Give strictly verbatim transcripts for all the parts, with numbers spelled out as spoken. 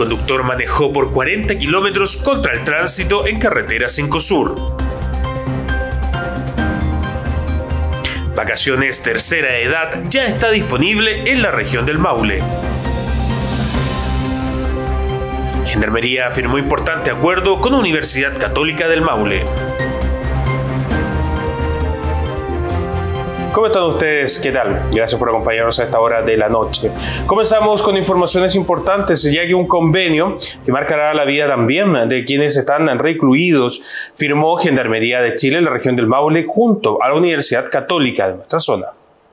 conductor manejó por cuarenta kilómetros contra el tránsito en carretera cinco Sur. Vacaciones Tercera Edad ya está disponible en la región del Maule. Gendarmería firmó importante acuerdo con la Universidad Católica del Maule. ¿Cómo están ustedes? ¿Qué tal? Gracias por acompañarnos a esta hora de la noche. Comenzamos con informaciones importantes, ya que un convenio que marcará la vida también de quienes están recluidos firmó Gendarmería de Chile en la región del Maule junto a la Universidad Católica de nuestra zona.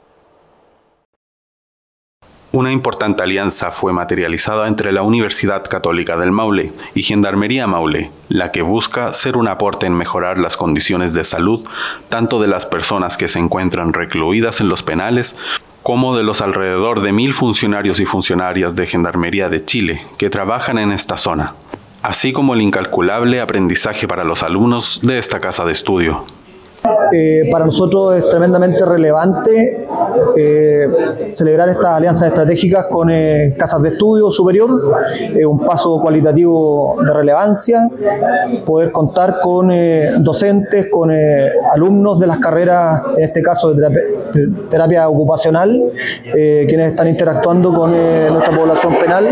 Una importante alianza fue materializada entre la Universidad Católica del Maule y Gendarmería Maule, la que busca ser un aporte en mejorar las condiciones de salud tanto de las personas que se encuentran recluidas en los penales como de los alrededor de mil funcionarios y funcionarias de Gendarmería de Chile que trabajan en esta zona, así como el incalculable aprendizaje para los alumnos de esta casa de estudio. Eh, para nosotros es tremendamente relevante eh, celebrar estas alianzas estratégicas con eh, casas de estudio superior, eh, un paso cualitativo de relevancia, poder contar con eh, docentes, con eh, alumnos de las carreras, en este caso de terapia, de terapia ocupacional, eh, quienes están interactuando con eh, nuestra población penal.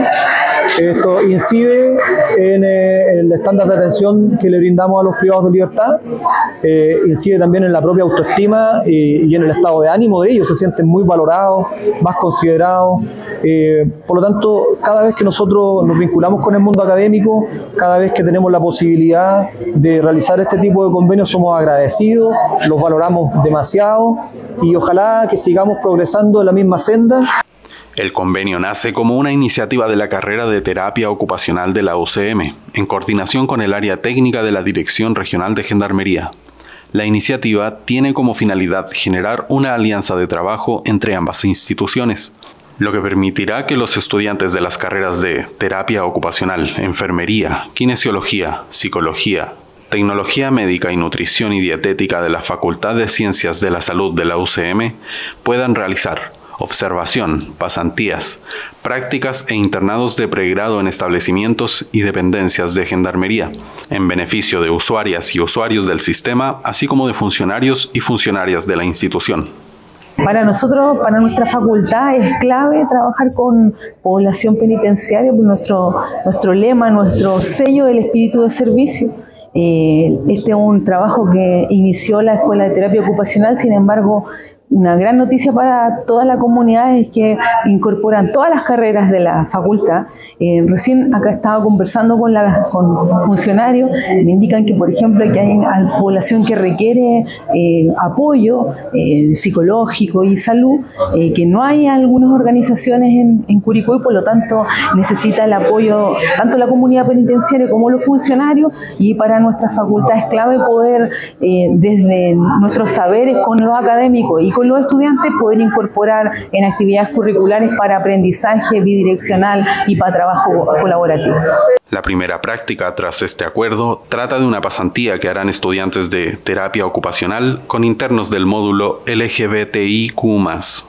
Esto incide en eh, el estándar de atención que le brindamos a los privados de libertad, eh, incide también en la propia autoestima y, y en el estado de ánimo de ellos, se sienten muy valorados, más considerados. Eh, por lo tanto, cada vez que nosotros nos vinculamos con el mundo académico, cada vez que tenemos la posibilidad de realizar este tipo de convenios, somos agradecidos, los valoramos demasiado y ojalá que sigamos progresando en la misma senda. El convenio nace como una iniciativa de la carrera de terapia ocupacional de la U C M, en coordinación con el área técnica de la Dirección Regional de Gendarmería. La iniciativa tiene como finalidad generar una alianza de trabajo entre ambas instituciones, lo que permitirá que los estudiantes de las carreras de terapia ocupacional, enfermería, kinesiología, psicología, tecnología médica y nutrición y dietética de la Facultad de Ciencias de la Salud de la U C M puedan realizar observación, pasantías, prácticas e internados de pregrado en establecimientos y dependencias de Gendarmería, en beneficio de usuarias y usuarios del sistema, así como de funcionarios y funcionarias de la institución. Para nosotros, para nuestra facultad, es clave trabajar con población penitenciaria, por nuestro, nuestro lema, nuestro sello del espíritu de servicio. Eh, este es un trabajo que inició la Escuela de Terapia Ocupacional, sin embargo, una gran noticia para toda la comunidad es que incorporan todas las carreras de la facultad. Eh, recién acá estaba conversando con, la, con funcionarios, me indican que, por ejemplo, que hay población que requiere eh, apoyo eh, psicológico y salud, eh, que no hay algunas organizaciones en, en Curicó y por lo tanto necesita el apoyo tanto la comunidad penitenciaria como los funcionarios, y para nuestra facultad es clave poder eh, desde nuestros saberes con los académicos y con los estudiantes poder incorporar en actividades curriculares para aprendizaje bidireccional y para trabajo colaborativo. La primera práctica tras este acuerdo trata de una pasantía que harán estudiantes de terapia ocupacional con internos del módulo L G B T I Q más.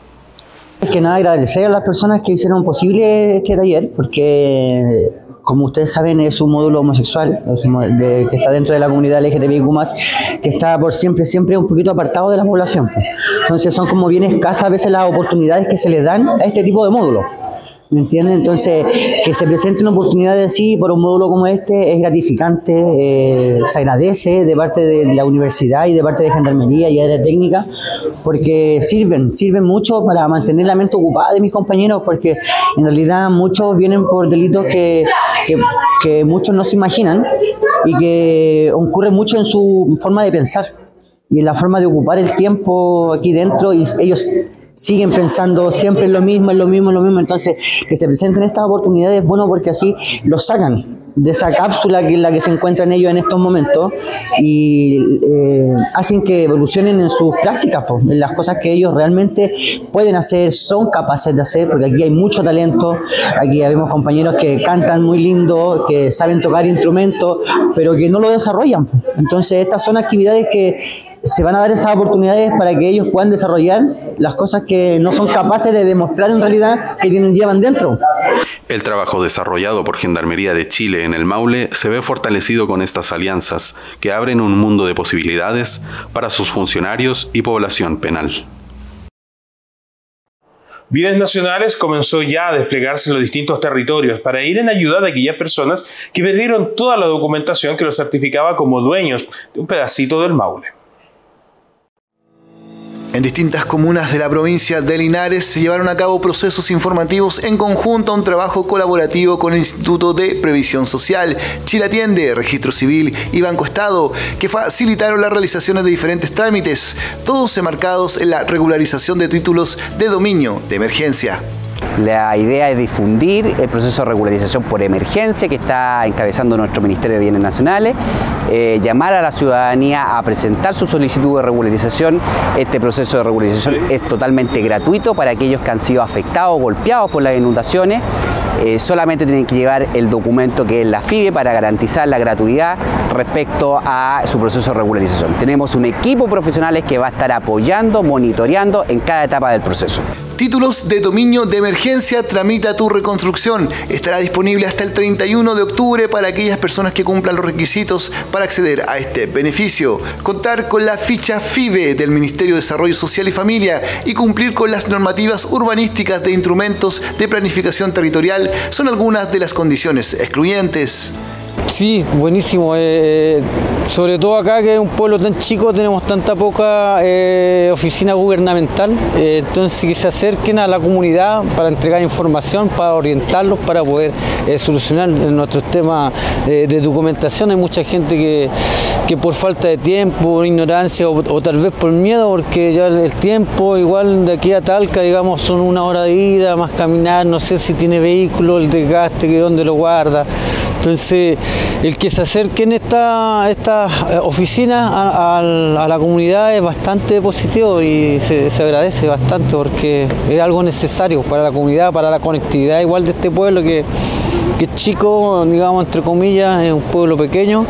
Es que nada, agradecer a las personas que hicieron posible este taller, porque como ustedes saben es un módulo homosexual de, que está dentro de la comunidad L G B T I Q más, que está por siempre siempre un poquito apartado de la población. Entonces son como bien escasas a veces las oportunidades que se les dan a este tipo de módulos. ¿Me entienden? Entonces, que se presente una oportunidad de sí por un módulo como este es gratificante, eh, se agradece de parte de la universidad y de parte de Gendarmería y área técnica, porque sirven, sirven mucho para mantener la mente ocupada de mis compañeros, porque en realidad muchos vienen por delitos que, que, que muchos no se imaginan y que ocurre mucho en su forma de pensar y en la forma de ocupar el tiempo aquí dentro, y ellos siguen pensando siempre en lo mismo, en lo mismo, en lo mismo. Entonces, que se presenten estas oportunidades es bueno porque así los sacan de esa cápsula que es la que se encuentran ellos en estos momentos y eh, hacen que evolucionen en sus prácticas, pues, en las cosas que ellos realmente pueden hacer, son capaces de hacer, porque aquí hay mucho talento, aquí vemos compañeros que cantan muy lindo, que saben tocar instrumentos, pero que no lo desarrollan. Entonces, estas son actividades que se van a dar esas oportunidades para que ellos puedan desarrollar las cosas que no son capaces de demostrar en realidad que tienen, llevan dentro. El trabajo desarrollado por Gendarmería de Chile en el Maule se ve fortalecido con estas alianzas que abren un mundo de posibilidades para sus funcionarios y población penal. Vidas Nacionales comenzó ya a desplegarse en los distintos territorios para ir en ayuda de aquellas personas que perdieron toda la documentación que los certificaba como dueños de un pedacito del Maule. En distintas comunas de la provincia de Linares se llevaron a cabo procesos informativos en conjunto a un trabajo colaborativo con el Instituto de Previsión Social, Chile Atiende, Registro Civil y Banco Estado, que facilitaron las realizaciones de diferentes trámites, todos enmarcados en la regularización de títulos de dominio de emergencia. La idea es difundir el proceso de regularización por emergencia que está encabezando nuestro Ministerio de Bienes Nacionales, eh, llamar a la ciudadanía a presentar su solicitud de regularización. Este proceso de regularización es totalmente gratuito para aquellos que han sido afectados o golpeados por las inundaciones. Eh, solamente tienen que llevar el documento que es la FIBE para garantizar la gratuidad respecto a su proceso de regularización. Tenemos un equipo de profesionales que va a estar apoyando, monitoreando en cada etapa del proceso. Títulos de dominio de emergencia, tramita tu reconstrucción. Estará disponible hasta el treinta y uno de octubre para aquellas personas que cumplan los requisitos para acceder a este beneficio. Contar con la ficha FIBE del Ministerio de Desarrollo Social y Familia y cumplir con las normativas urbanísticas de instrumentos de planificación territorial son algunas de las condiciones excluyentes. Sí, buenísimo. Eh, sobre todo acá, que es un pueblo tan chico, tenemos tanta poca eh, oficina gubernamental, eh, entonces que se acerquen a la comunidad para entregar información, para orientarlos, para poder eh, solucionar nuestros temas eh, de documentación. Hay mucha gente que, que por falta de tiempo, por ignorancia o, o tal vez por miedo, porque ya el tiempo, igual de aquí a Talca, digamos, son una hora de ida, más caminar, no sé si tiene vehículo, el desgaste, que dónde lo guarda. Entonces, el que se acerquen esta, esta oficina a, a, a la comunidad es bastante positivo y se, se agradece bastante porque es algo necesario para la comunidad, para la conectividad igual de este pueblo que, que es chico, digamos, entre comillas, es un pueblo pequeño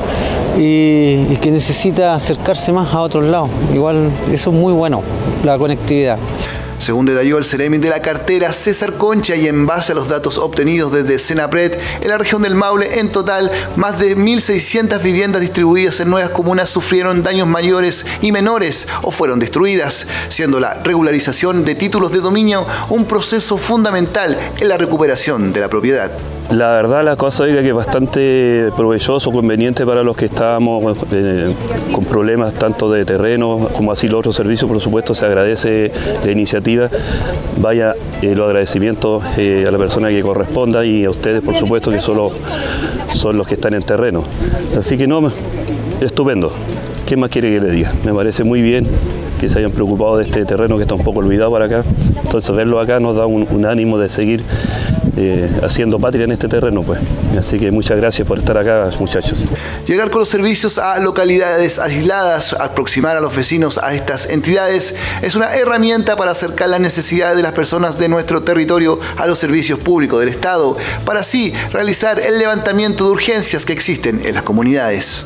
y, y que necesita acercarse más a otros lados. Igual eso es muy bueno, la conectividad. Según detalló el Ceremi de la cartera César Concha y en base a los datos obtenidos desde Senapred, en la región del Maule, en total, más de mil seiscientas viviendas distribuidas en nuevas comunas sufrieron daños mayores y menores o fueron destruidas, siendo la regularización de títulos de dominio un proceso fundamental en la recuperación de la propiedad. La verdad, la cosa es que es bastante provechoso, conveniente para los que estábamos eh, con problemas tanto de terreno como así los otros servicios. Por supuesto, se agradece la iniciativa. Vaya eh, los agradecimientos eh, a la persona que corresponda y a ustedes, por supuesto, que solo son los que están en terreno. Así que no, estupendo. ¿Qué más quiere que le diga? Me parece muy bien que se hayan preocupado de este terreno que está un poco olvidado para acá. Entonces, verlo acá nos da un, un ánimo de seguir Eh, haciendo patria en este terreno, pues. Así que muchas gracias por estar acá, muchachos. Llegar con los servicios a localidades aisladas, aproximar a los vecinos a estas entidades, es una herramienta para acercar las necesidades de las personas de nuestro territorio a los servicios públicos del Estado, para así realizar el levantamiento de urgencias que existen en las comunidades.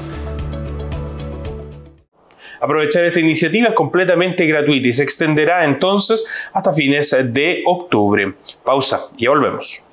Aprovechar esta iniciativa es completamente gratuita y se extenderá entonces hasta fines de octubre. Pausa y ya volvemos.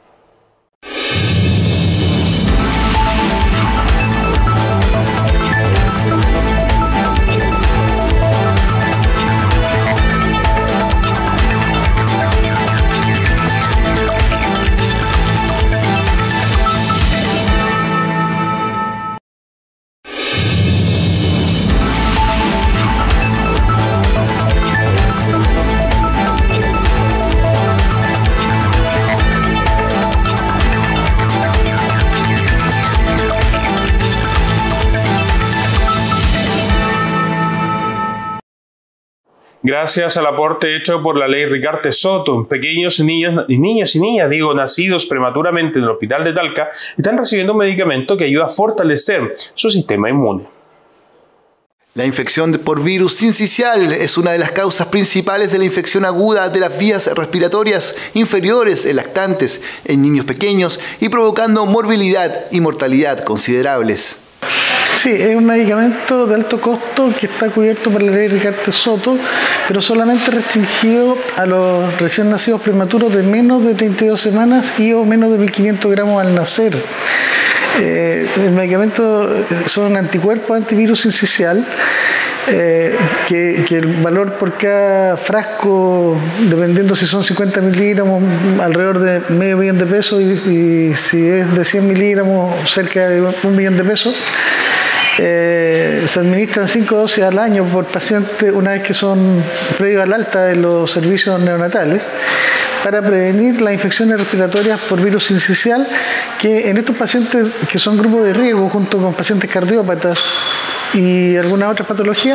Gracias al aporte hecho por la ley Ricarte Soto, pequeños niños y niños y niñas, digo, nacidos prematuramente en el hospital de Talca, están recibiendo un medicamento que ayuda a fortalecer su sistema inmune. La infección por virus sincicial es una de las causas principales de la infección aguda de las vías respiratorias inferiores en lactantes, en niños pequeños y provocando morbilidad y mortalidad considerables. Sí, es un medicamento de alto costo que está cubierto por la ley Rigarte Soto, pero solamente restringido a los recién nacidos prematuros de menos de treinta y dos semanas y o menos de mil quinientos gramos al nacer. Eh, el medicamento son anticuerpos antivirus sincicial, eh, que, que el valor por cada frasco, dependiendo si son cincuenta miligramos, alrededor de medio millón de pesos, y, y si es de cien miligramos, cerca de un millón de pesos. Eh, se administran cinco dosis al año por paciente una vez que son previo al alta de los servicios neonatales, para prevenir las infecciones respiratorias por virus sincicial, que en estos pacientes que son grupos de riesgo, junto con pacientes cardiópatas y algunas otras patologías,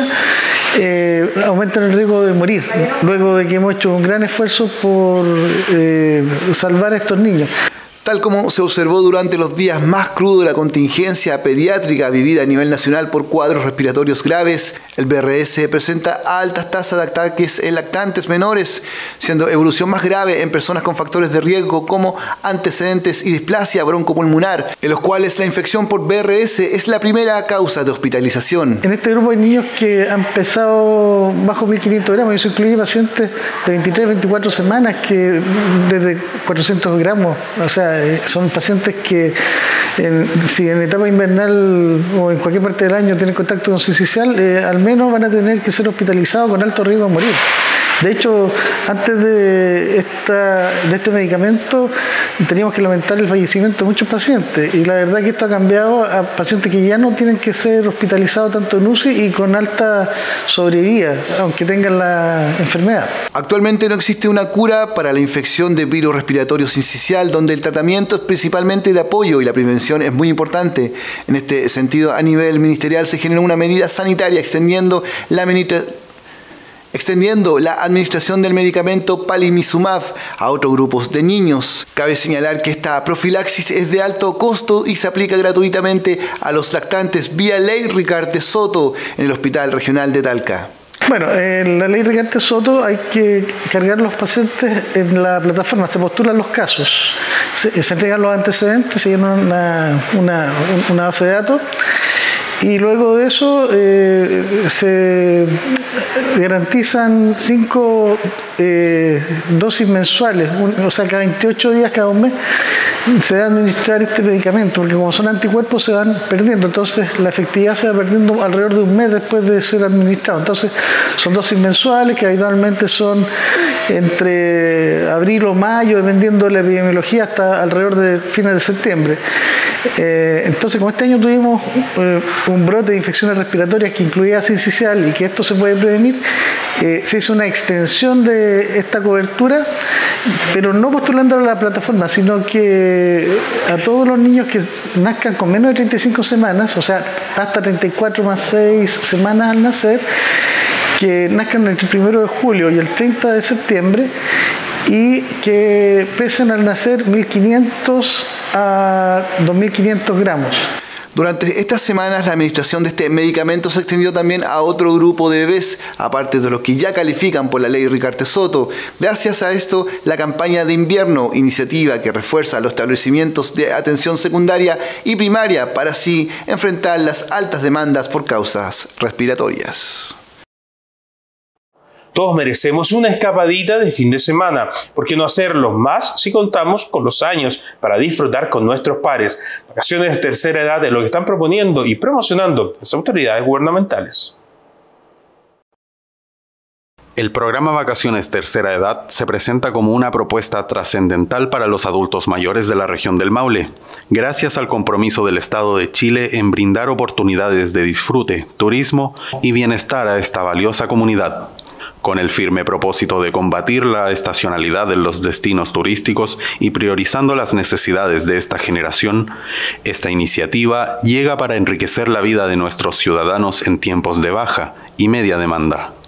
eh, aumentan el riesgo de morir, luego de que hemos hecho un gran esfuerzo por eh, salvar a estos niños. Tal como se observó durante los días más crudos de la contingencia pediátrica vivida a nivel nacional por cuadros respiratorios graves, el B R S presenta altas tasas de ataques en lactantes menores, siendo evolución más grave en personas con factores de riesgo como antecedentes y displasia broncopulmonar, en los cuales la infección por B R S es la primera causa de hospitalización. En este grupo hay niños que han pesado bajo mil quinientos gramos, y eso incluye pacientes de veintitrés a veinticuatro semanas que desde cuatrocientos gramos, o sea, son pacientes que en, si en etapa invernal o en cualquier parte del año tienen contacto con sincicial, eh, al menos van a tener que ser hospitalizados con alto riesgo de morir. De hecho, antes de, esta, de este medicamento teníamos que lamentar el fallecimiento de muchos pacientes, y la verdad que esto ha cambiado a pacientes que ya no tienen que ser hospitalizados tanto en U C I y con alta sobrevida, aunque tengan la enfermedad. Actualmente no existe una cura para la infección de virus respiratorio sincicial, donde el tratamiento es principalmente de apoyo y la prevención es muy importante. En este sentido, a nivel ministerial se generó una medida sanitaria extendiendo la administración extendiendo la administración del medicamento Palimizumab a otros grupos de niños. Cabe señalar que esta profilaxis es de alto costo y se aplica gratuitamente a los lactantes vía ley Rigarte Soto en el Hospital Regional de Talca. Bueno, en la ley Rigarte Soto hay que cargar los pacientes en la plataforma, se postulan los casos, se, se entregan los antecedentes, se llena una, una, una base de datos, y luego de eso eh, se garantizan cinco eh, dosis mensuales, un, o sea, cada veintiocho días, cada un mes, se va a administrar este medicamento, porque como son anticuerpos se van perdiendo, entonces la efectividad se va perdiendo alrededor de un mes después de ser administrado. Entonces son dosis mensuales que habitualmente son entre abril o mayo, dependiendo de la epidemiología, hasta alrededor de fines de septiembre. Eh, entonces, como este año tuvimos eh, un brote de infecciones respiratorias que incluía sincicial y que esto se puede prevenir, eh, se hizo una extensión de esta cobertura, pero no postulando a la plataforma, sino que a todos los niños que nazcan con menos de treinta y cinco semanas, o sea, hasta treinta y cuatro más seis semanas al nacer, que nazcan entre el primero de julio y el treinta de septiembre, y que pesen al nacer mil quinientos a dos mil quinientos gramos. Durante estas semanas la administración de este medicamento se extendió también a otro grupo de bebés, aparte de los que ya califican por la ley Rigarte Soto. Gracias a esto, la campaña de invierno, iniciativa que refuerza los establecimientos de atención secundaria y primaria para así enfrentar las altas demandas por causas respiratorias. Todos merecemos una escapadita de fin de semana. ¿Por qué no hacerlo más si contamos con los años para disfrutar con nuestros pares? Vacaciones de tercera edad es lo que están proponiendo y promocionando las autoridades gubernamentales. El programa Vacaciones Tercera Edad se presenta como una propuesta trascendental para los adultos mayores de la región del Maule, gracias al compromiso del Estado de Chile en brindar oportunidades de disfrute, turismo y bienestar a esta valiosa comunidad. Con el firme propósito de combatir la estacionalidad en los destinos turísticos y priorizando las necesidades de esta generación, esta iniciativa llega para enriquecer la vida de nuestros ciudadanos en tiempos de baja y media demanda.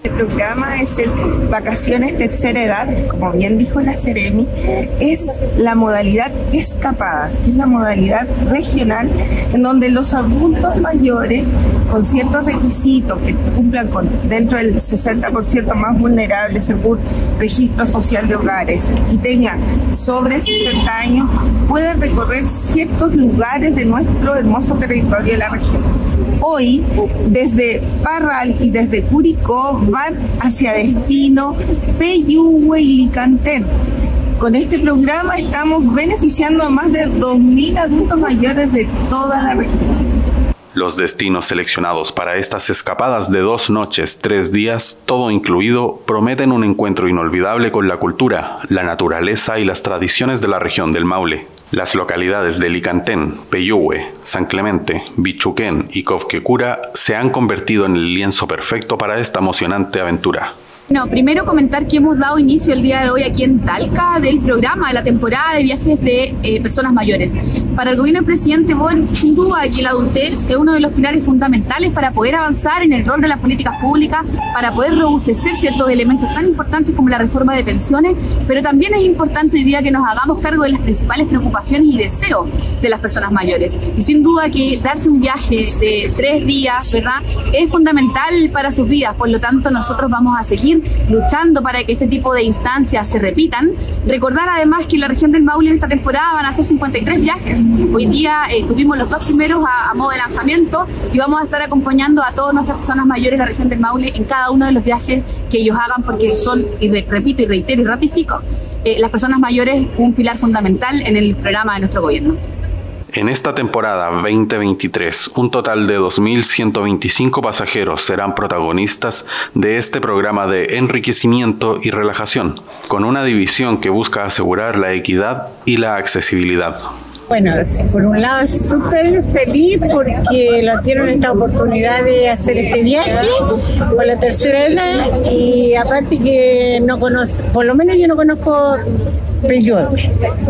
El programa es el Vacaciones Tercera Edad, como bien dijo la Seremi, es la modalidad Escapadas, es la modalidad regional en donde los adultos mayores con ciertos requisitos que cumplan con dentro del sesenta por ciento más vulnerable según registro social de hogares y tengan sobre sesenta años pueden recorrer ciertos lugares de nuestro hermoso territorio de la región. Hoy, desde Parral y desde Curicó, van hacia destino Peyúgue y Licantén. Con este programa estamos beneficiando a más de dos mil adultos mayores de toda la región. Los destinos seleccionados para estas escapadas de dos noches, tres días, todo incluido, prometen un encuentro inolvidable con la cultura, la naturaleza y las tradiciones de la región del Maule. Las localidades de Licantén, Peyúgue, San Clemente, Bichuquén y Covquecura se han convertido en el lienzo perfecto para esta emocionante aventura. No, primero comentar que hemos dado inicio el día de hoy aquí en Talca del programa de la temporada de viajes de eh, personas mayores. Para el gobierno del presidente Boric, sin duda que la adultez es uno de los pilares fundamentales para poder avanzar en el rol de las políticas públicas, para poder robustecer ciertos elementos tan importantes como la reforma de pensiones, pero también es importante hoy día que nos hagamos cargo de las principales preocupaciones y deseos de las personas mayores. Y sin duda que darse un viaje de tres días, ¿verdad?, es fundamental para sus vidas. Por lo tanto, nosotros vamos a seguir luchando para que este tipo de instancias se repitan. Recordar además que en la región del Maule en esta temporada van a ser cincuenta y tres viajes. Hoy día eh, tuvimos los dos primeros a, a modo de lanzamiento y vamos a estar acompañando a todas nuestras personas mayores de la región del Maule en cada uno de los viajes que ellos hagan, porque son, y re, repito y reitero y ratifico, eh, las personas mayores un pilar fundamental en el programa de nuestro gobierno. En esta temporada veinte veintitrés, un total de dos mil ciento veinticinco pasajeros serán protagonistas de este programa de enriquecimiento y relajación, con una división que busca asegurar la equidad y la accesibilidad. Bueno, por un lado es súper feliz porque lo tienen esta oportunidad de hacer este viaje por la tercera edad y aparte que no conozco, por lo menos yo no conozco Peyúgue.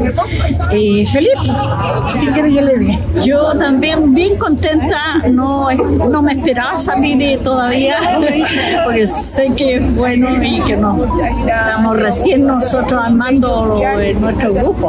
Y feliz, ¿qué quiere que le diga? Yo también bien contenta, no, no me esperaba salir todavía porque sé que es bueno y que no, estamos recién nosotros armando nuestro grupo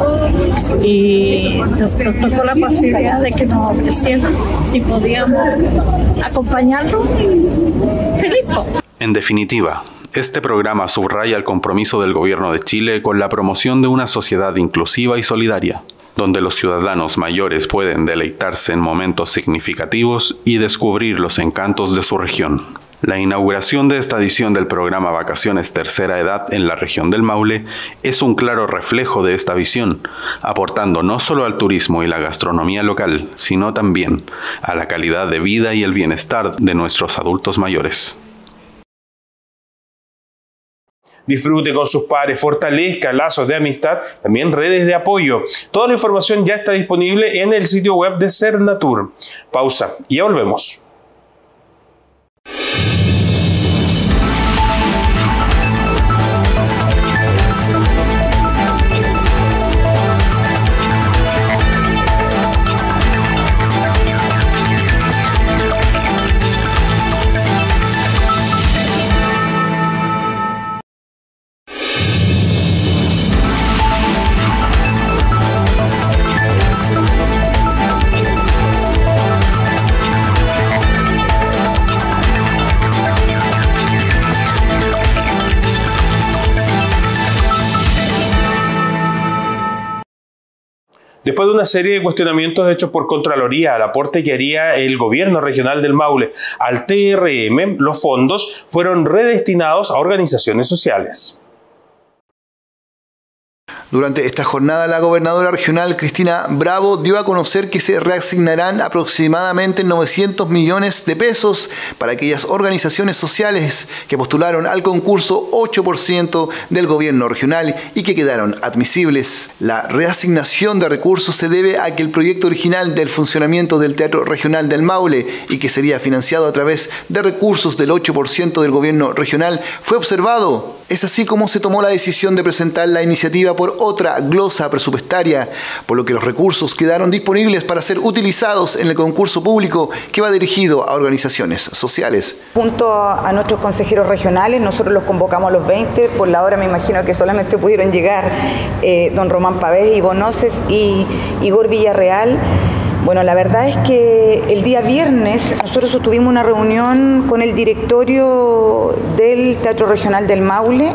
y nos, nos tocó la posibilidad de que nos ofrecieran si podíamos acompañarlos. Feliz. En definitiva, este programa subraya el compromiso del Gobierno de Chile con la promoción de una sociedad inclusiva y solidaria, donde los ciudadanos mayores pueden deleitarse en momentos significativos y descubrir los encantos de su región. La inauguración de esta edición del programa Vacaciones Tercera Edad en la región del Maule es un claro reflejo de esta visión, aportando no solo al turismo y la gastronomía local, sino también a la calidad de vida y el bienestar de nuestros adultos mayores. Disfrute con sus pares, fortalezca lazos de amistad, también redes de apoyo. Toda la información ya está disponible en el sitio web de Sernatur. Pausa y ya volvemos. Después de una serie de cuestionamientos hechos por Contraloría al aporte que haría el gobierno regional del Maule al T R M, los fondos fueron redestinados a organizaciones sociales. Durante esta jornada, la gobernadora regional Cristina Bravo dio a conocer que se reasignarán aproximadamente novecientos millones de pesos para aquellas organizaciones sociales que postularon al concurso ocho por ciento del gobierno regional y que quedaron admisibles. La reasignación de recursos se debe a que el proyecto original del funcionamiento del Teatro Regional del Maule y que sería financiado a través de recursos del ocho por ciento del gobierno regional fue observado Es así como se tomó la decisión de presentar la iniciativa por otra glosa presupuestaria, por lo que los recursos quedaron disponibles para ser utilizados en el concurso público que va dirigido a organizaciones sociales. Junto a nuestros consejeros regionales, nosotros los convocamos a los veinte, por la hora me imagino que solamente pudieron llegar eh, don Román Pavés, Ivo Noces y Igor Villarreal. Bueno, la verdad es que el día viernes nosotros sostuvimos una reunión con el directorio del Teatro Regional del Maule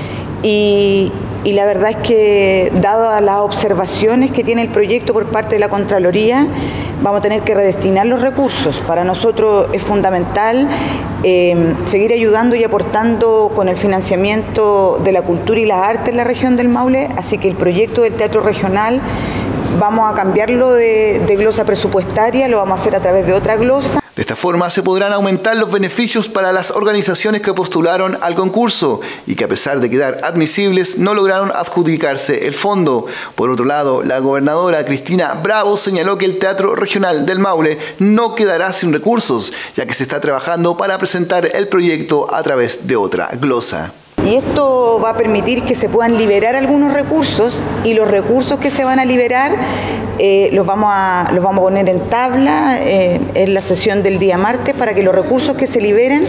y, y la verdad es que, dadas las observaciones que tiene el proyecto por parte de la Contraloría, vamos a tener que redestinar los recursos. Para nosotros es fundamental eh, seguir ayudando y aportando con el financiamiento de la cultura y las artes en la región del Maule, así que el proyecto del Teatro Regional vamos a cambiarlo de, de glosa presupuestaria, lo vamos a hacer a través de otra glosa. De esta forma se podrán aumentar los beneficios para las organizaciones que postularon al concurso y que, a pesar de quedar admisibles, no lograron adjudicarse el fondo. Por otro lado, la gobernadora Cristina Bravo señaló que el Teatro Regional del Maule no quedará sin recursos, ya que se está trabajando para presentar el proyecto a través de otra glosa. Y esto va a permitir que se puedan liberar algunos recursos y los recursos que se van a liberar eh, los, vamos a, los vamos a poner en tabla eh, en la sesión del día martes para que los recursos que se liberen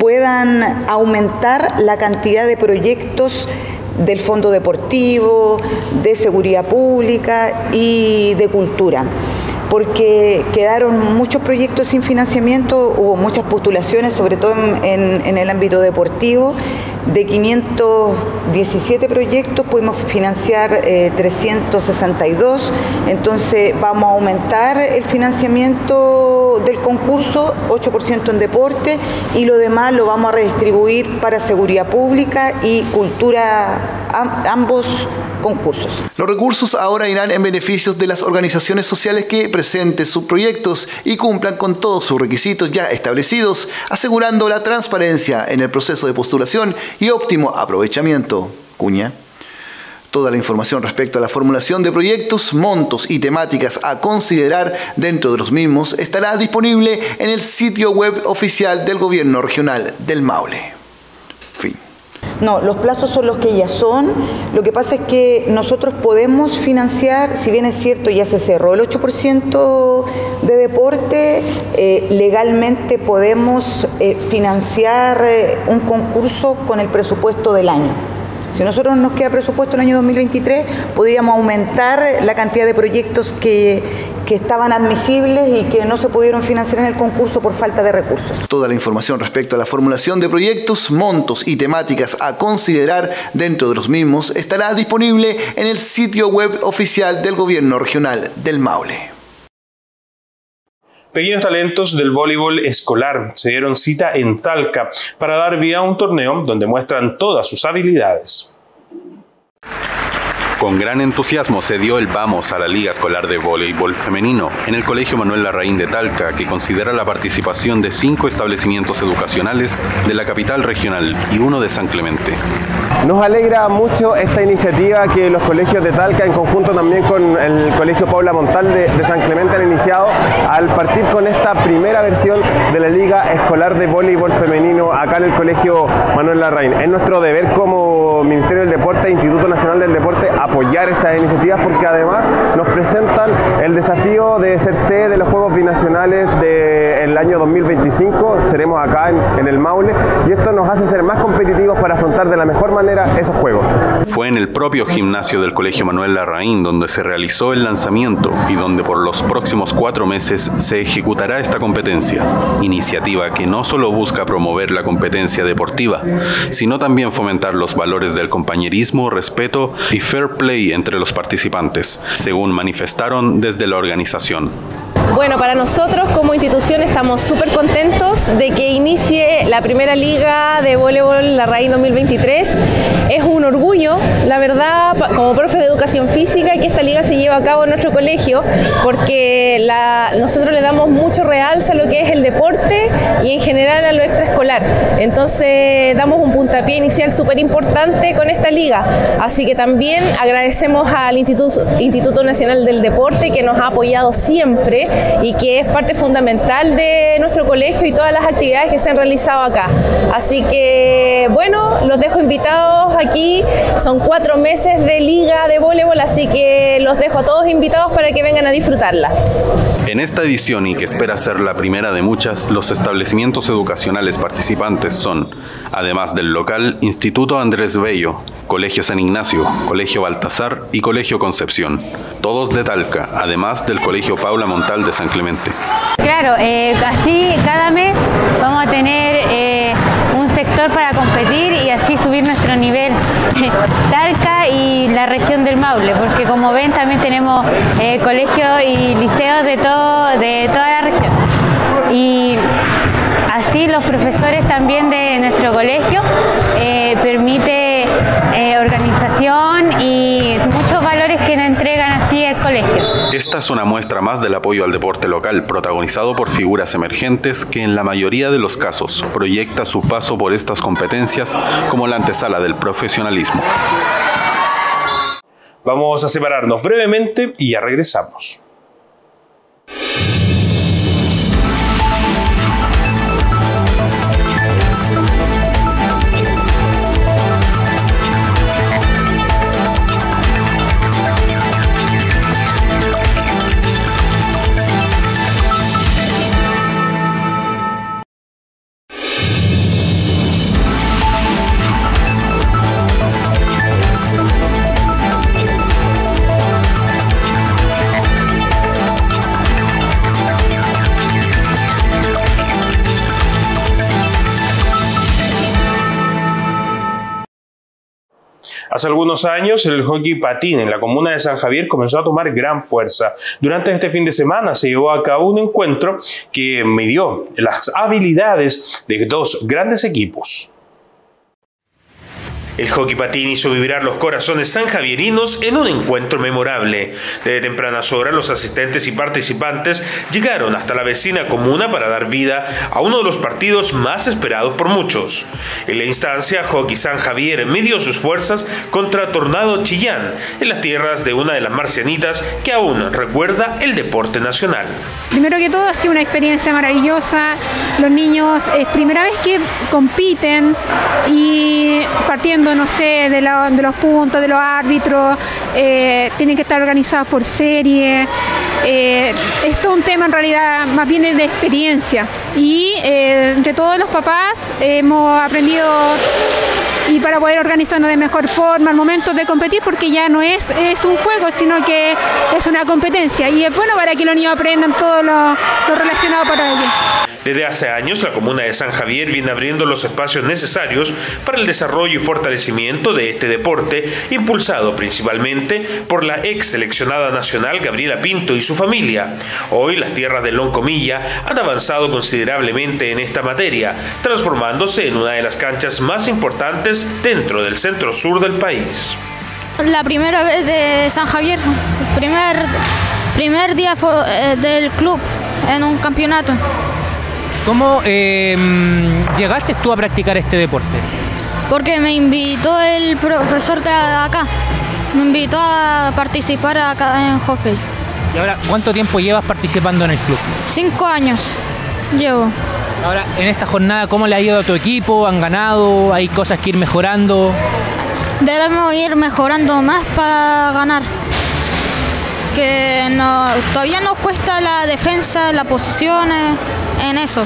puedan aumentar la cantidad de proyectos del Fondo Deportivo, de Seguridad Pública y de Cultura. Porque quedaron muchos proyectos sin financiamiento, hubo muchas postulaciones, sobre todo en, en, en el ámbito deportivo. De quinientos diecisiete proyectos pudimos financiar eh, trescientos sesenta y dos, entonces vamos a aumentar el financiamiento del concurso, ocho por ciento en deporte, y lo demás lo vamos a redistribuir para seguridad pública y cultura, ambos concursos. Los recursos ahora irán en beneficios de las organizaciones sociales que presenten sus proyectos y cumplan con todos sus requisitos ya establecidos, asegurando la transparencia en el proceso de postulación y óptimo aprovechamiento. Cuña. Toda la información respecto a la formulación de proyectos, montos y temáticas a considerar dentro de los mismos estará disponible en el sitio web oficial del Gobierno Regional del Maule. Fin. No, los plazos son los que ya son. Lo que pasa es que nosotros podemos financiar, si bien es cierto, ya se cerró el ocho por ciento de deporte, eh, legalmente podemos eh, financiar eh, un concurso con el presupuesto del año. Si a nosotros nos queda presupuesto el año dos mil veintitrés, podríamos aumentar la cantidad de proyectos que, que estaban admisibles y que no se pudieron financiar en el concurso por falta de recursos. Toda la información respecto a la formulación de proyectos, montos y temáticas a considerar dentro de los mismos estará disponible en el sitio web oficial del Gobierno Regional del Maule. Pequeños talentos del voleibol escolar se dieron cita en Talca para dar vida a un torneo donde muestran todas sus habilidades. Con gran entusiasmo se dio el vamos a la Liga Escolar de Voleibol Femenino en el Colegio Manuel Larraín de Talca, que considera la participación de cinco establecimientos educacionales de la capital regional y uno de San Clemente. Nos alegra mucho esta iniciativa que los colegios de Talca, en conjunto también con el Colegio Paula Montal de, de San Clemente, han iniciado al partir con esta primera versión de la Liga Escolar de Voleibol Femenino acá en el Colegio Manuel Larraín. Es nuestro deber como Ministerio del Deporte e Instituto Nacional del Deporte apoyar estas iniciativas, porque además nos presentan el desafío de ser sede de los Juegos Binacionales del año dos mil veinticinco. Seremos acá en, en el Maule, y esto nos hace ser más competitivos para afrontar de la mejor manera esos juegos. Fue en el propio gimnasio del Colegio Manuel Larraín donde se realizó el lanzamiento y donde por los próximos cuatro meses se ejecutará esta competencia, iniciativa que no solo busca promover la competencia deportiva, sino también fomentar los valores del compañerismo, respeto y fair play entre los participantes, según manifestaron desde la organización. Bueno, para nosotros como institución estamos súper contentos de que inicie la primera liga de voleibol Larraín dos mil veintitrés. Es un orgullo, la verdad, como profe de educación física, que esta liga se lleva a cabo en nuestro colegio, porque la, nosotros le damos mucho realce a lo que es el deporte y en general a lo extraescolar. Entonces damos un puntapié inicial súper importante con esta liga. Así que también agradecemos al Instituto, Instituto Nacional del Deporte, que nos ha apoyado siempre y que es parte fundamental de nuestro colegio y todas las actividades que se han realizado acá. Así que, bueno, los dejo invitados aquí. Son cuatro meses de liga de voleibol, así que los dejo a todos invitados para que vengan a disfrutarla. En esta edición, y que espera ser la primera de muchas, los establecimientos educacionales participantes son, además del local, Instituto Andrés Bello, Colegio San Ignacio, Colegio Baltasar y Colegio Concepción, todos de Talca, además del Colegio Paula Montal de San Clemente. Claro, eh, así cada mes vamos a tener eh, un sector para competir y así subir nuestro nivel. Talca y la región del Maule, porque como ven también tenemos eh, colegios y liceos de, todo, de toda la región. Y así los profesores también de nuestro colegio eh, permite eh, organización y muchos valores que nos entregan así el colegio. Esta es una muestra más del apoyo al deporte local, protagonizado por figuras emergentes que en la mayoría de los casos proyecta su paso por estas competencias como la antesala del profesionalismo. Vamos a separarnos brevemente y ya regresamos. Hace algunos años el hockey patín en la comuna de San Javier comenzó a tomar gran fuerza. Durante este fin de semana se llevó a cabo un encuentro que midió las habilidades de dos grandes equipos. El hockey patín hizo vibrar los corazones sanjavierinos en un encuentro memorable. Desde tempranas horas los asistentes y participantes llegaron hasta la vecina comuna para dar vida a uno de los partidos más esperados por muchos. En la instancia, Hockey San Javier midió sus fuerzas contra Tornado Chillán, en las tierras de una de las marcianitas que aún recuerda el deporte nacional. Primero que todo ha sido una experiencia maravillosa. Los niños es primera vez que compiten y partiendo no sé, de, la, de los puntos, de los árbitros, eh, tienen que estar organizados por serie. Eh, esto es un tema en realidad más bien de experiencia y eh, entre todos los papás hemos aprendido y para poder organizarnos de mejor forma al momento de competir, porque ya no es, es un juego, sino que es una competencia y es bueno para que los niños aprendan todo lo, lo relacionado para ello. Desde hace años, la comuna de San Javier viene abriendo los espacios necesarios para el desarrollo y fortalecimiento de este deporte, impulsado principalmente por la ex seleccionada nacional Gabriela Pinto y su familia. Hoy, las tierras de Loncomilla han avanzado considerablemente en esta materia, transformándose en una de las canchas más importantes dentro del centro sur del país. La primera vez de San Javier, primer, primer día eh, del club en un campeonato. ¿Cómo eh, llegaste tú a practicar este deporte? Porque me invitó el profesor de acá, me invitó a participar acá en hockey. ¿Y ahora cuánto tiempo llevas participando en el club? Cinco años llevo. Ahora, en esta jornada, ¿cómo le ha ido a tu equipo? ¿Han ganado? ¿Hay cosas que ir mejorando? Debemos ir mejorando más para ganar. Que no, todavía nos cuesta la defensa, las posiciones, en eso.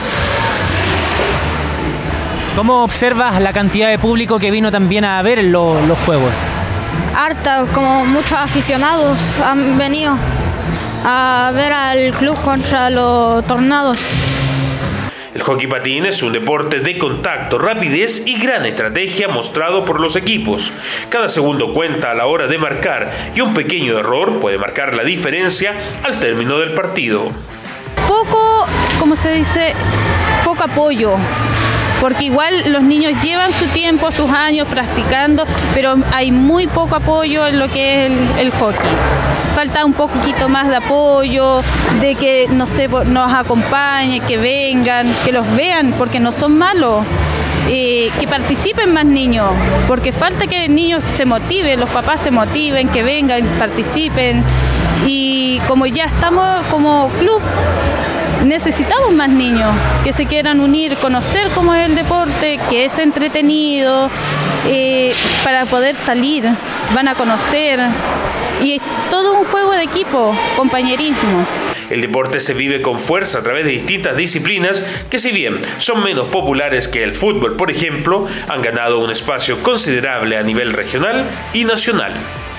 ¿Cómo observas la cantidad de público que vino también a ver lo, los juegos? Harta, como muchos aficionados han venido a ver al club contra los Tornados. El hockey patín es un deporte de contacto, rapidez y gran estrategia mostrado por los equipos. Cada segundo cuenta a la hora de marcar y un pequeño error puede marcar la diferencia al término del partido. Poco, como se dice, poco apoyo, porque igual los niños llevan su tiempo, sus años practicando, pero hay muy poco apoyo en lo que es el, el hockey. Falta un poquito más de apoyo, de que no sé, nos acompañen, que vengan, que los vean, porque no son malos. Eh, que participen más niños, porque falta que el niño se motive, los papás se motiven, que vengan, participen y como ya estamos como club, necesitamos más niños que se quieran unir, conocer cómo es el deporte, que es entretenido, eh, para poder salir, van a conocer, y es todo un juego de equipo, compañerismo. El deporte se vive con fuerza a través de distintas disciplinas que, si bien son menos populares que el fútbol, por ejemplo, han ganado un espacio considerable a nivel regional y nacional.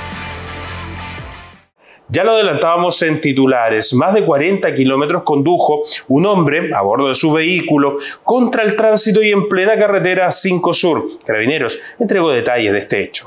Ya lo adelantábamos en titulares, más de cuarenta kilómetros condujo un hombre a bordo de su vehículo contra el tránsito y en plena carretera cinco Sur. Carabineros entregó detalles de este hecho.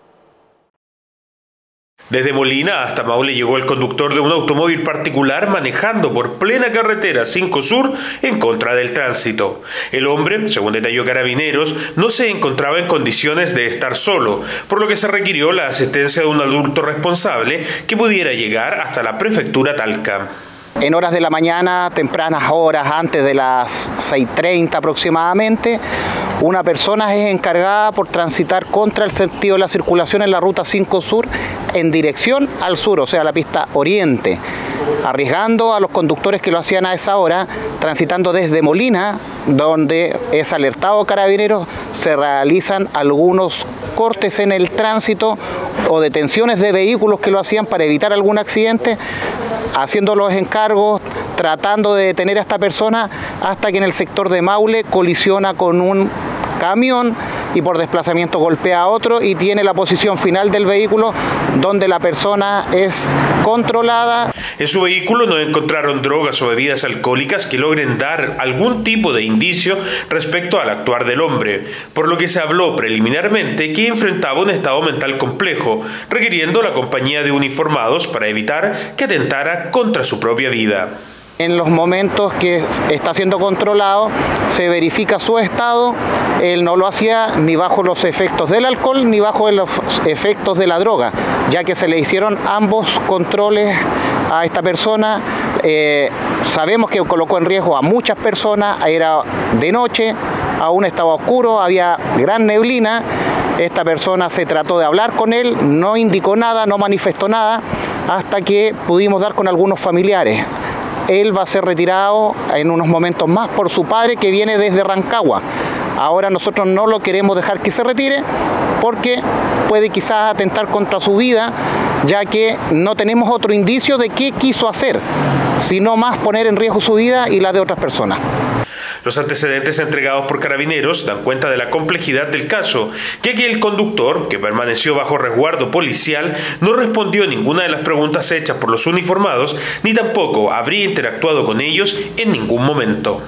Desde Molina hasta Maule llegó el conductor de un automóvil particular manejando por plena carretera cinco Sur en contra del tránsito. El hombre, según detalló Carabineros, no se encontraba en condiciones de estar solo, por lo que se requirió la asistencia de un adulto responsable que pudiera llegar hasta la prefectura Talca. En horas de la mañana, tempranas horas, antes de las seis treinta aproximadamente, una persona es encargada por transitar contra el sentido de la circulación en la ruta cinco Sur en dirección al sur, o sea, la pista oriente, arriesgando a los conductores que lo hacían a esa hora, transitando desde Molina, donde es alertado Carabineros, se realizan algunos cortes en el tránsito o detenciones de vehículos que lo hacían para evitar algún accidente, haciendo los encargos, tratando de detener a esta persona hasta que en el sector de Maule colisiona con un camión y por desplazamiento golpea a otro y tiene la posición final del vehículo donde la persona es controlada. En su vehículo no encontraron drogas o bebidas alcohólicas que logren dar algún tipo de indicio respecto al actuar del hombre, por lo que se habló preliminarmente que enfrentaba un estado mental complejo, requiriendo la compañía de uniformados para evitar que atentara contra su propia vida. En los momentos que está siendo controlado, se verifica su estado. Él no lo hacía ni bajo los efectos del alcohol ni bajo los efectos de la droga, ya que se le hicieron ambos controles a esta persona. Eh, sabemos que colocó en riesgo a muchas personas, era de noche, aún estaba oscuro, había gran neblina. Esta persona se trató de hablar con él, no indicó nada, no manifestó nada, hasta que pudimos dar con algunos familiares. Él va a ser retirado en unos momentos más por su padre que viene desde Rancagua. Ahora nosotros no lo queremos dejar que se retire porque puede quizás atentar contra su vida, ya que no tenemos otro indicio de qué quiso hacer, sino más poner en riesgo su vida y la de otras personas. Los antecedentes entregados por Carabineros dan cuenta de la complejidad del caso, ya que el conductor, que permaneció bajo resguardo policial, no respondió a ninguna de las preguntas hechas por los uniformados, ni tampoco habría interactuado con ellos en ningún momento.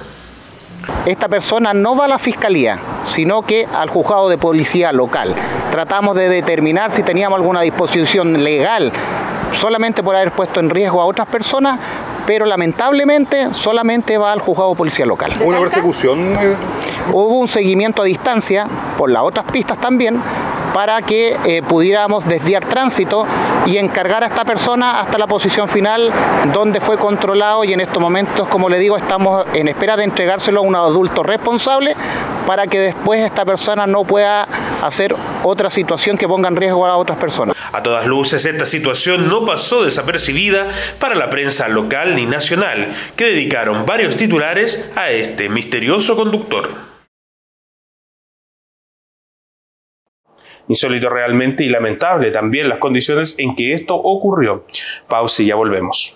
Esta persona no va a la fiscalía, sino que al juzgado de policía local. Tratamos de determinar si teníamos alguna disposición legal solamente por haber puesto en riesgo a otras personas, pero lamentablemente solamente va al juzgado de policía local. ¿Una persecución? Hubo un seguimiento a distancia por las otras pistas también, para que eh, pudiéramos desviar tránsito y encargar a esta persona hasta la posición final donde fue controlado, y en estos momentos, como le digo, estamos en espera de entregárselo a un adulto responsable para que después esta persona no pueda hacer otra situación que ponga en riesgo a otras personas. A todas luces, esta situación no pasó desapercibida para la prensa local ni nacional, que dedicaron varios titulares a este misterioso conductor. Insólito realmente y lamentable también las condiciones en que esto ocurrió. Pausa y ya volvemos.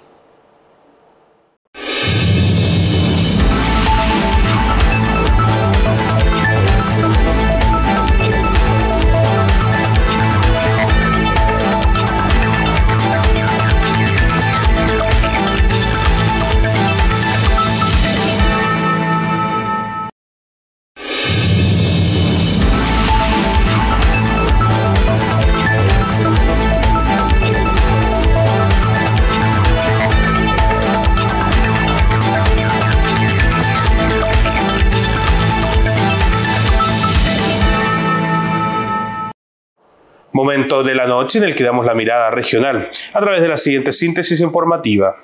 Momento de la noche en el que damos la mirada regional a través de la siguiente síntesis informativa.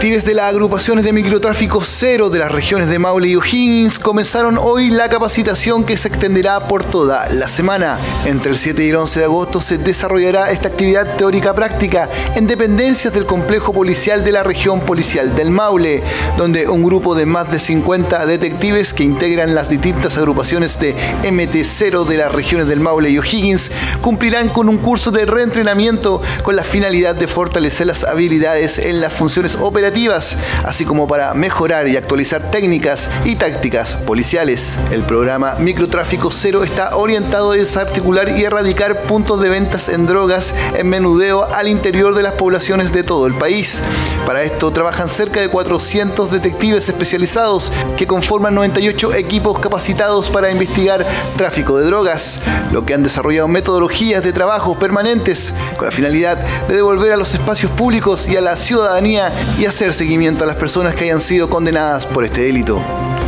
detectives de las agrupaciones de microtráfico cero de las regiones de Maule y O'Higgins comenzaron hoy la capacitación que se extenderá por toda la semana. Entre el siete y el once de agosto se desarrollará esta actividad teórica práctica en dependencias del complejo policial de la región policial del Maule, donde un grupo de más de cincuenta detectives que integran las distintas agrupaciones de M T cero de las regiones del Maule y O'Higgins cumplirán con un curso de reentrenamiento con la finalidad de fortalecer las habilidades en las funciones operativas, así como para mejorar y actualizar técnicas y tácticas policiales. El programa Microtráfico Cero está orientado a desarticular y erradicar puntos de ventas en drogas en menudeo al interior de las poblaciones de todo el país. Para esto trabajan cerca de cuatrocientos detectives especializados que conforman noventa y ocho equipos capacitados para investigar tráfico de drogas, lo que han desarrollado metodologías de trabajo permanentes con la finalidad de devolver a los espacios públicos y a la ciudadanía y hacer seguimiento a las personas que hayan sido condenadas por este delito.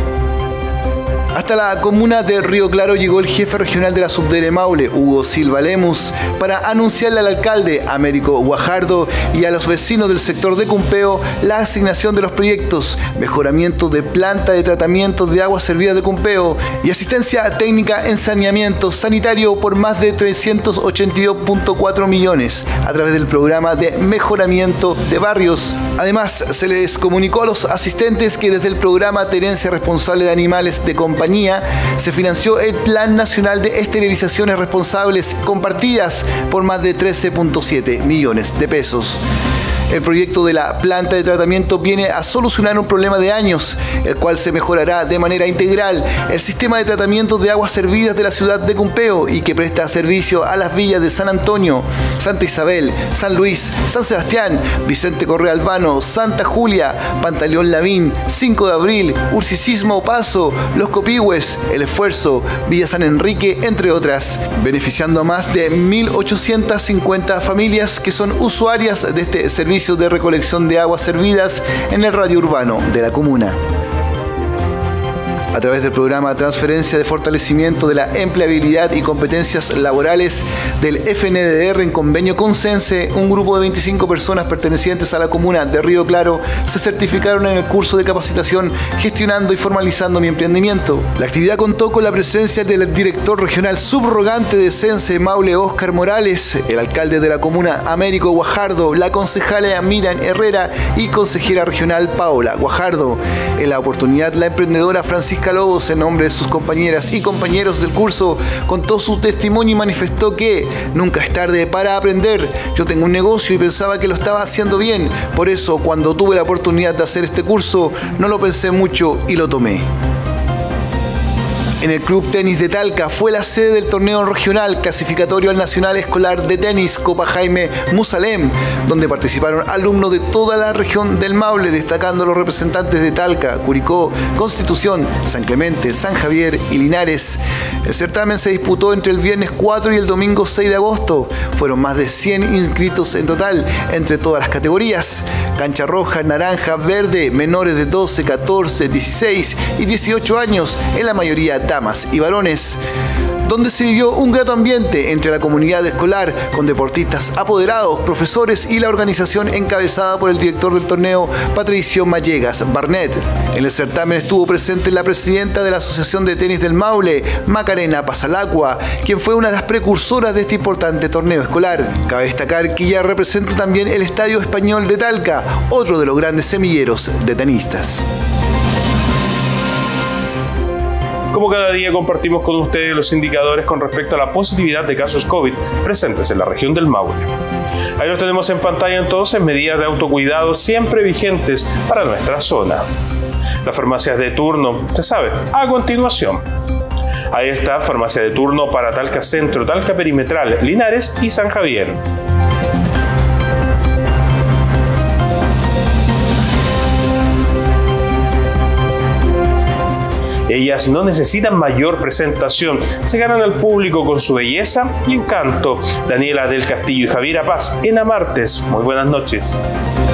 Hasta la comuna de Río Claro llegó el jefe regional de la Subdere Maule, Hugo Silva Lemus, para anunciarle al alcalde Américo Guajardo y a los vecinos del sector de Cumpeo la asignación de los proyectos mejoramiento de planta de tratamiento de aguas servidas de Cumpeo y asistencia técnica en saneamiento sanitario por más de trescientos ochenta y dos punto cuatro millones a través del programa de mejoramiento de barrios. Además, se les comunicó a los asistentes que desde el programa Tenencia Responsable de Animales de Compañía se financió el Plan Nacional de Esterilizaciones Responsables compartidas por más de trece punto siete millones de pesos. El proyecto de la planta de tratamiento viene a solucionar un problema de años, el cual se mejorará de manera integral el sistema de tratamiento de aguas servidas de la ciudad de Cumpeo y que presta servicio a las villas de San Antonio, Santa Isabel, San Luis, San Sebastián, Vicente Correa Albano, Santa Julia, Pantaleón Lavín, cinco de abril, Ursicismo Paso, Los Copihue, El Esfuerzo, Villa San Enrique, entre otras, beneficiando a más de mil ochocientas cincuenta familias que son usuarias de este servicio de recolección de aguas servidas en el radio urbano de la comuna. A través del programa Transferencia de Fortalecimiento de la Empleabilidad y Competencias Laborales del F N D R en convenio con Sense, un grupo de veinticinco personas pertenecientes a la comuna de Río Claro se certificaron en el curso de capacitación Gestionando y Formalizando mi Emprendimiento. La actividad contó con la presencia del director regional subrogante de Sense, Maule, Óscar Morales, el alcalde de la comuna, Américo Guajardo, la concejala Miriam Herrera y consejera regional Paola Guajardo. En la oportunidad, la emprendedora Francisca Lobos, en nombre de sus compañeras y compañeros del curso, contó su testimonio y manifestó que nunca es tarde para aprender. Yo tengo un negocio y pensaba que lo estaba haciendo bien, por eso cuando tuve la oportunidad de hacer este curso no lo pensé mucho y lo tomé. En el Club Tenis de Talca fue la sede del torneo regional clasificatorio al Nacional Escolar de Tenis Copa Jaime Musalem, donde participaron alumnos de toda la región del Maule, destacando los representantes de Talca, Curicó, Constitución, San Clemente, San Javier y Linares. El certamen se disputó entre el viernes cuatro y el domingo seis de agosto. Fueron más de cien inscritos en total entre todas las categorías: cancha roja, naranja, verde, menores de doce, catorce, dieciséis y dieciocho años, en la mayoría damas y varones, donde se vivió un grato ambiente entre la comunidad escolar con deportistas apoderados, profesores y la organización encabezada por el director del torneo, Patricio Mallegas Barnett. En el certamen estuvo presente la presidenta de la Asociación de Tenis del Maule, Macarena Pasalacua, quien fue una de las precursoras de este importante torneo escolar. Cabe destacar que ella representa también el Estadio Español de Talca, otro de los grandes semilleros de tenistas. Como cada día compartimos con ustedes los indicadores con respecto a la positividad de casos COVID presentes en la región del Maule. Ahí los tenemos en pantalla entonces, medidas de autocuidado siempre vigentes para nuestra zona. Las farmacias de turno, se sabe, a continuación. Ahí está, farmacia de turno para Talca Centro, Talca Perimetral, Linares y San Javier. Ellas no necesitan mayor presentación, se ganan al público con su belleza y encanto. Daniela del Castillo y Javiera Paz en Amartes. Muy buenas noches.